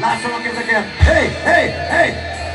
Lássam a kezeket! Hey, hey, hey!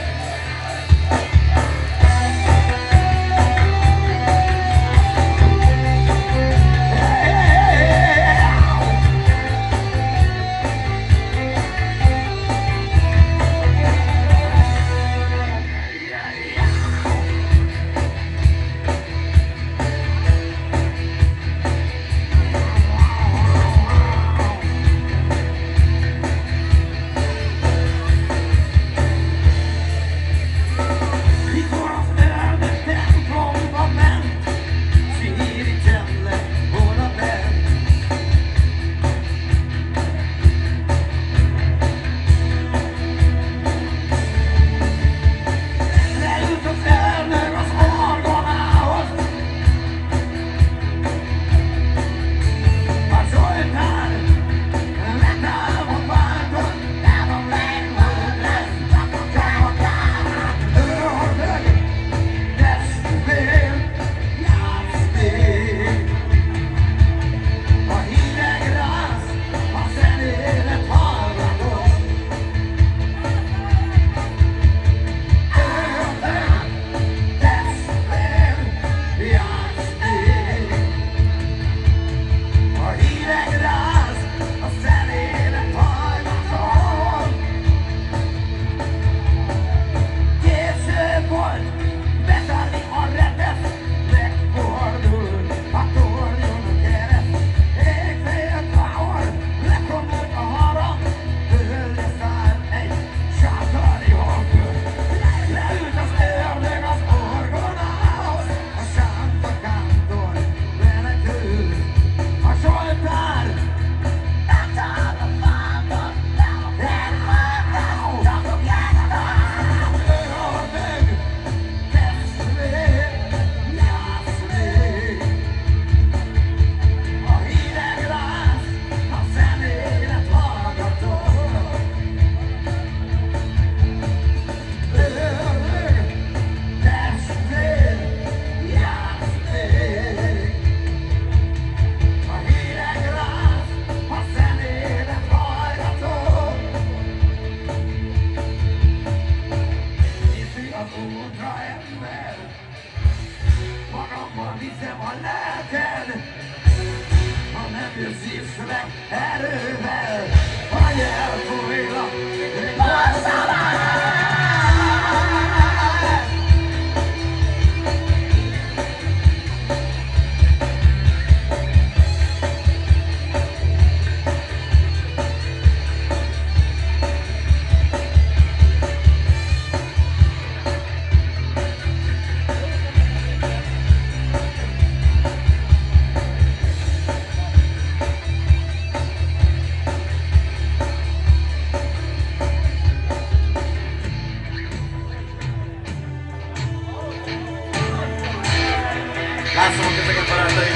Lássam a kezeket, barátaim!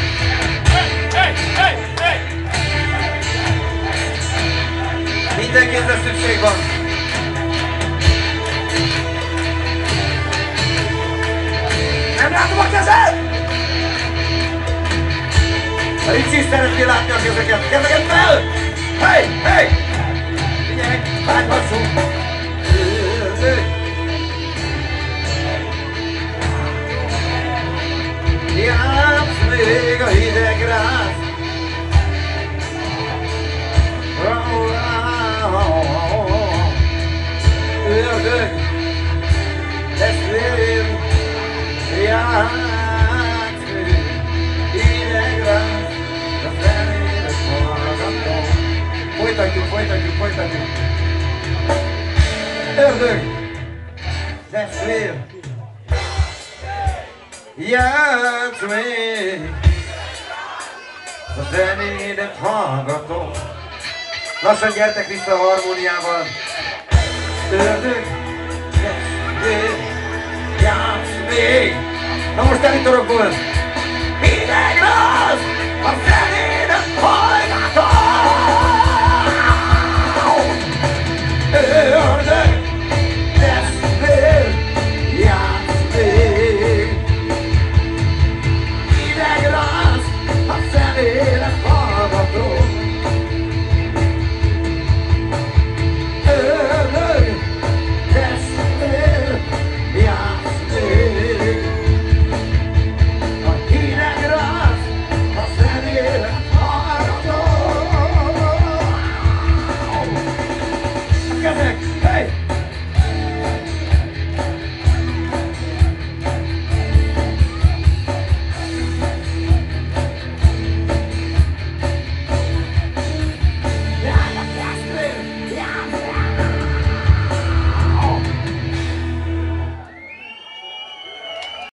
Minden kézre szükség van! Nem látom a kezed! A Ricsi is szeretnél látni a kezeket! Kezeket fel! Hey! Hey! Figyelj! Vágyhassunk! Játsz még a hideg ráz. Ördög, testvérem, játsz még hideg ráz. A felédet hallgatom. Folytatjuk, folytatjuk, folytatjuk. Ördög, testvérem, játsz még, a zenédet hallgatom. Lassan gyertek vissza a harmóniával. Ördög, játsz még. Na most elittorokból. Hideg ráz, a zenédet hallgatom.